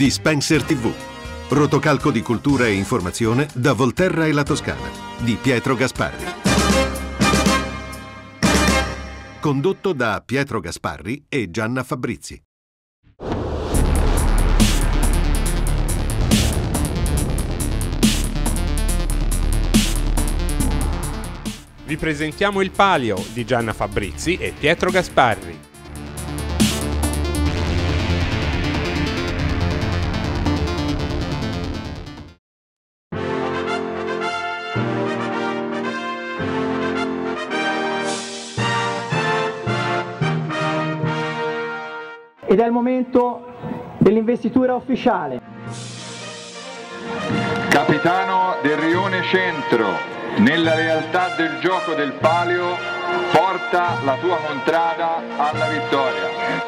di Spencer TV. Rotocalco di cultura e informazione da Volterra e la Toscana di Pietro Gasparri. Condotto da Pietro Gasparri e Gianna Fabrizi. Vi presentiamo Il Palio di Gianna Fabrizi e Pietro Gasparri. Ed è il momento dell'investitura ufficiale. Capitano del Rione Centro, nella lealtà del gioco del Palio, porta la tua contrada alla vittoria.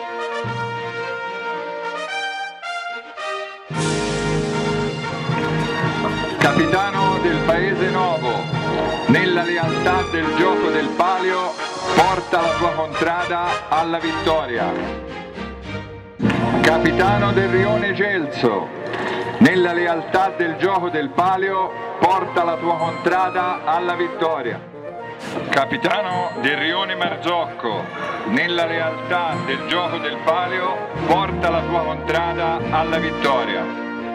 Capitano del Paese Novo, nella lealtà del gioco del Palio, porta la tua contrada alla vittoria. Capitano del Rione Gelso, nella lealtà del gioco del Palio, porta la tua contrada alla vittoria. Capitano del Rione Marzocco, nella lealtà del gioco del Palio, porta la tua contrada alla vittoria.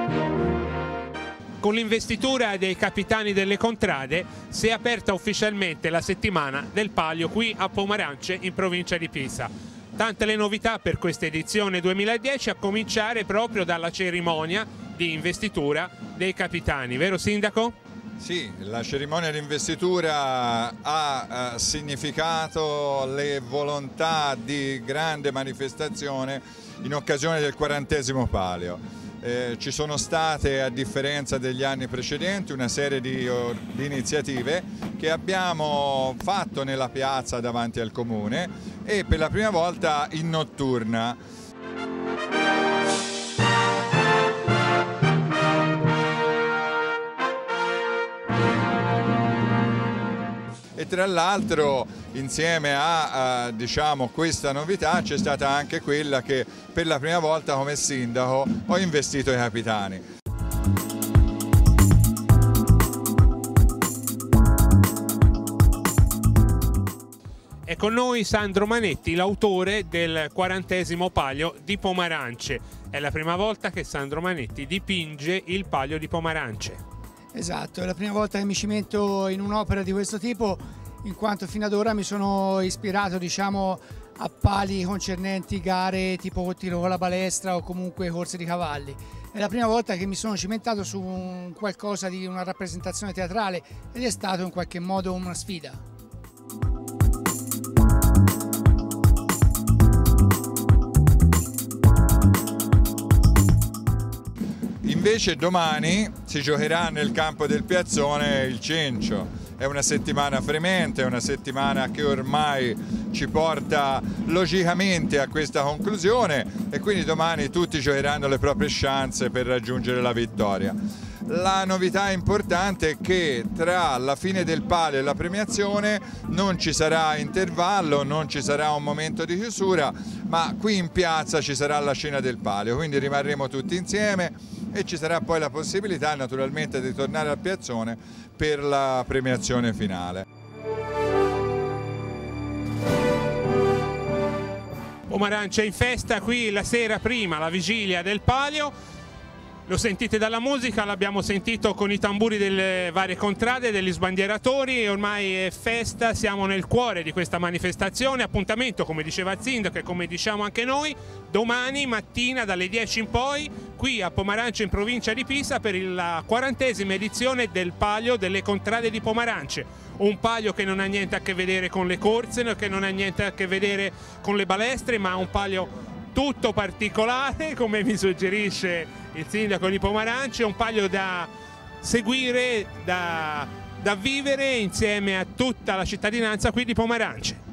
Con l'investitura dei capitani delle contrade si è aperta ufficialmente la settimana del Palio qui a Pomarance in provincia di Pisa. Tante le novità per questa edizione 2010, a cominciare proprio dalla cerimonia di investitura dei capitani, vero Sindaco? Sì, la cerimonia di investitura ha significato le volontà di grande manifestazione in occasione del 40° Palio. Ci sono state, a differenza degli anni precedenti, una serie di iniziative che abbiamo fatto nella piazza davanti al comune e per la prima volta in notturna. E tra l'altro, insieme a questa novità, c'è stata anche quella che per la prima volta come sindaco ho investito i capitani. È con noi Sandro Manetti, l'autore del 40° Palio di Pomarance. È la prima volta che Sandro Manetti dipinge il Palio di Pomarance. Esatto, è la prima volta che mi cimento in un'opera di questo tipo, in quanto fino ad ora mi sono ispirato a pali concernenti gare tipo tiro con la balestra o comunque corse di cavalli. È la prima volta che mi sono cimentato su qualcosa di una rappresentazione teatrale ed è stato in qualche modo una sfida. Invece domani si giocherà nel campo del Piazzone il Cencio. È una settimana fremente, è una settimana che ormai ci porta logicamente a questa conclusione e quindi domani tutti giocheranno le proprie chance per raggiungere la vittoria. La novità importante è che tra la fine del Palio e la premiazione non ci sarà intervallo, non ci sarà un momento di chiusura, ma qui in piazza ci sarà la cena del Palio, quindi rimarremo tutti insieme e ci sarà poi la possibilità naturalmente di tornare al Piazzone per la premiazione finale. Pomarance in festa qui la sera prima, la vigilia del Palio. Lo sentite dalla musica, l'abbiamo sentito con i tamburi delle varie contrade, degli sbandieratori, ormai è festa, siamo nel cuore di questa manifestazione. Appuntamento, come diceva il Sindaco e come diciamo anche noi, domani mattina dalle 10 in poi qui a Pomarance in provincia di Pisa per la 40ª edizione del Palio delle Contrade di Pomarance. Un palio che non ha niente a che vedere con le corse, che non ha niente a che vedere con le balestre, ma un palio tutto particolare, come mi suggerisce il Sindaco di Pomarance, un palio da seguire, da vivere insieme a tutta la cittadinanza qui di Pomarance.